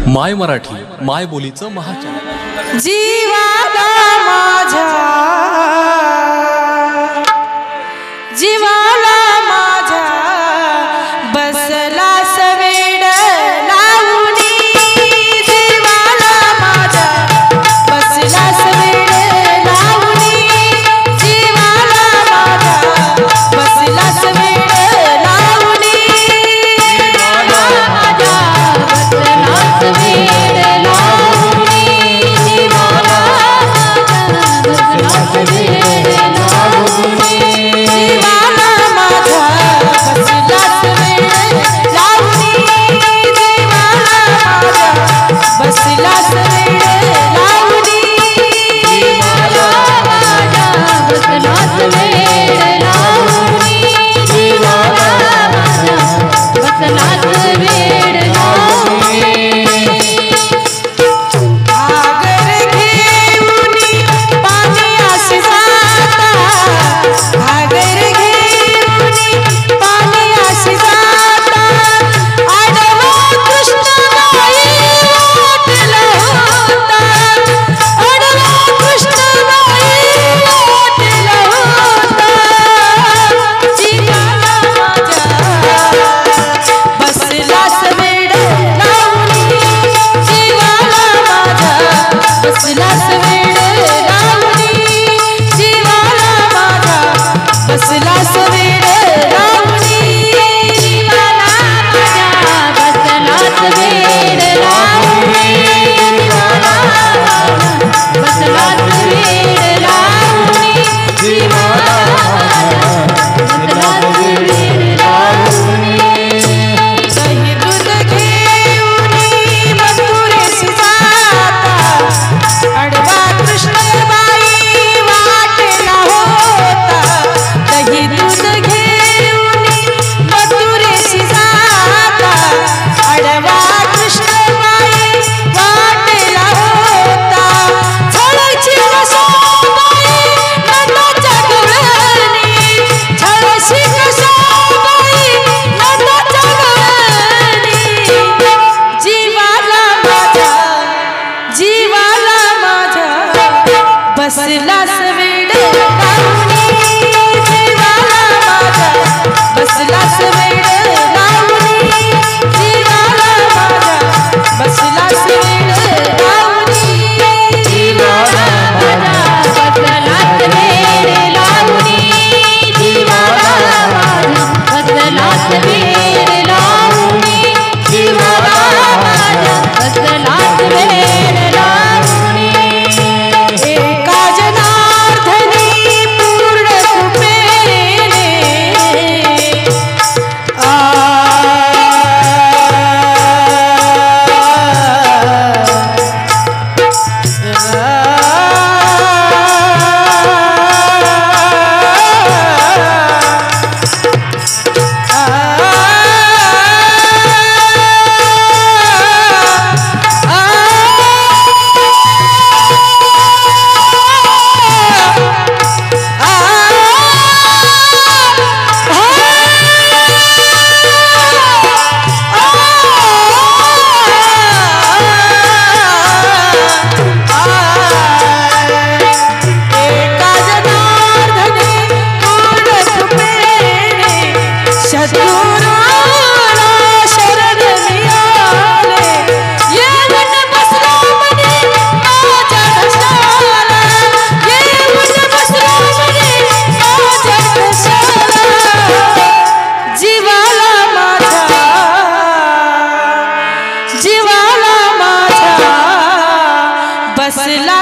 माय मराठी माय बोलीचं महाचॅनल। जीवाला माझ्या जीवाला माझ्या बसला सवेड लावणी, जीवाला माझ्या बसला सवेड लावणी, जीवाला माझ्या बसला सवेड लावणी, जीवाला माझ्या बसला सवेड लावणी, जीवाला माझ्या बसला सवेड लावणी, जीवाला माझ्या बसला सवेड लावणी, जीवाला माझ्या बसला सवेड लावणी, जीवाला माझ्या बसला सवेड लावणी, जीवाला माझ्या बसला सवेड लावणी। घागर घेऊनी पाणी असे जाता, घागर घेऊनी पाणी असे जाता, आडवा कृष्णबाई ओटला होता, आडवा कृष्णबाई ओटला होता, जीवाला माझ्या बसला सवेड लावणी, जीवाला माझ्या बसला सवेड लावणी, जीवाला माझ्या बसला सवेड लावणी, जीवाला माझ्या बसला सवेड लावणी, जीवाला माझ्या बसला सवेड लावणी, जीवाला माझ्या बसला सवेड लावणी। दही दूध घेऊनी मथुरेस जाता, आडवा कृष्णबाई वाटेला होता, दही दूध घेऊनी मथुरेस जाता, आडवा कृष्णबाई वाटेला होता, झळची कसोबाई नंदाच्या गवळणी, झळशी कसोबाई नंदाच्या गवळणी, जीवाला माझ्या जीवाला माझ्या बसला सवेड लावणी, जीवाला माझ्या बसला सवेड लावणी, जीवाला माझ्या बसला सवेड लावणी, जीवाला माझ्या बसला सवेड लावणी, जीवाला माझ्या बसला सवेड लावणी, जीवाला माझ्या बसला सवेड लावणी। एका जनार्दनी पूर्ण कृपेने बसला